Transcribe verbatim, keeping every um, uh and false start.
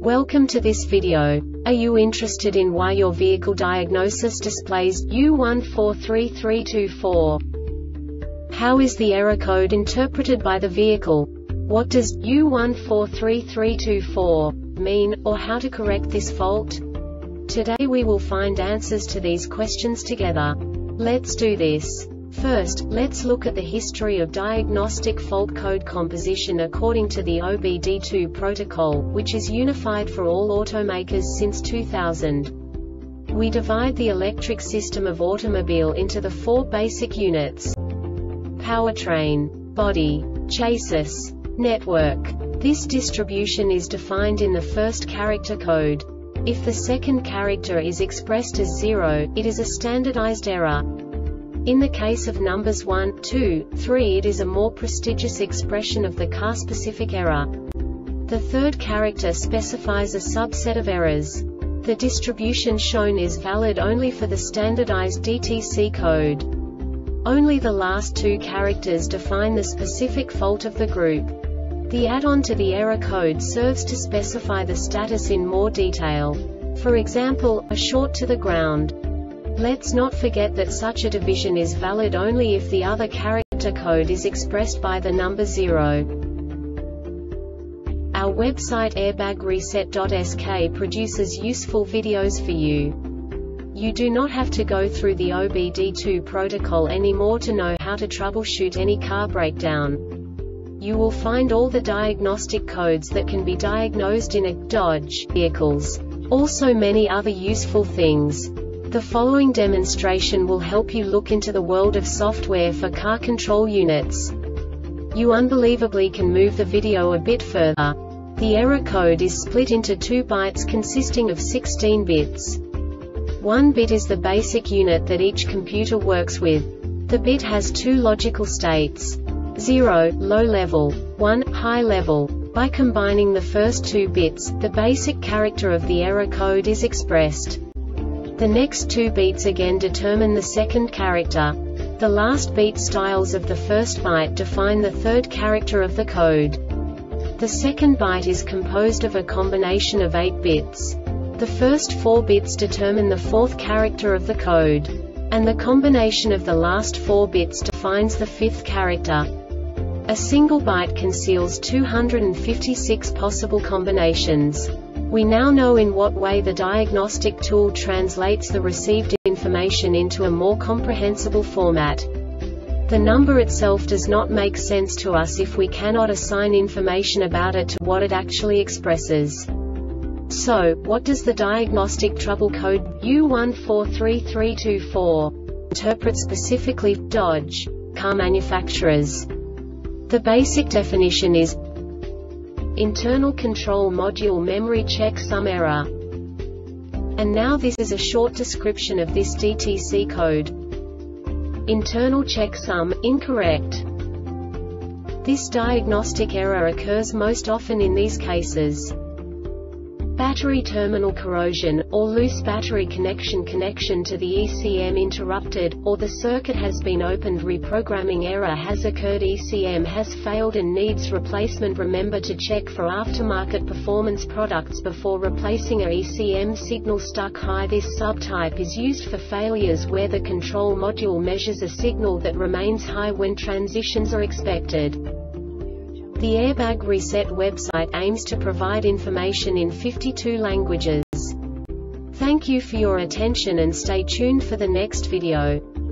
Welcome to this video. Are you interested in why your vehicle diagnosis displays U one four three three two four? How is the error code interpreted by the vehicle? What does U one four three three two four mean, or how to correct this fault? Today we will find answers to these questions together. Let's do this. First, let's look at the history of diagnostic fault code composition according to the O B D two protocol, which is unified for all automakers since two thousand. We divide the electric system of automobile into the four basic units: powertrain, body, chassis, network. This distribution is defined in the first character code. If the second character is expressed as zero, it is a standardized error. In the case of numbers one, two, three, it is a more prestigious expression of the car-specific error. The third character specifies a subset of errors. The distribution shown is valid only for the standardized D T C code. Only the last two characters define the specific fault of the group. The add-on to the error code serves to specify the status in more detail. For example, a short to the ground. Let's not forget that such a division is valid only if the other character code is expressed by the number zero. Our website airbag reset dot S K produces useful videos for you. You do not have to go through the O B D two protocol anymore to know how to troubleshoot any car breakdown. You will find all the diagnostic codes that can be diagnosed in a Dodge vehicles. Also many other useful things. The following demonstration will help you look into the world of software for car control units. You unbelievably can move the video a bit further. The error code is split into two bytes consisting of sixteen bits. One bit is the basic unit that each computer works with. The bit has two logical states: zero, low level, one, high level. By combining the first two bits, the basic character of the error code is expressed. The next two beats again determine the second character. The last beat styles of the first byte define the third character of the code. The second byte is composed of a combination of eight bits. The first four bits determine the fourth character of the code. And the combination of the last four bits defines the fifth character. A single byte conceals two hundred fifty-six possible combinations. We now know in what way the diagnostic tool translates the received information into a more comprehensible format. The number itself does not make sense to us if we cannot assign information about it to what it actually expresses. So, what does the diagnostic trouble code U one four three three two four interpret specifically for Dodge car manufacturers? The basic definition is internal control module memory checksum error. And now this is a short description of this D T C code. Internal checksum, incorrect. This diagnostic error occurs most often in these cases: battery terminal corrosion, or loose battery connection connection to the E C M interrupted, or the circuit has been opened, reprogramming error has occurred, E C M has failed and needs replacement. Remember to check for aftermarket performance products before replacing a E C M signal stuck high. This subtype is used for failures where the control module measures a signal that remains high when transitions are expected. The Airbag Reset website aims to provide information in fifty-two languages. Thank you for your attention and stay tuned for the next video.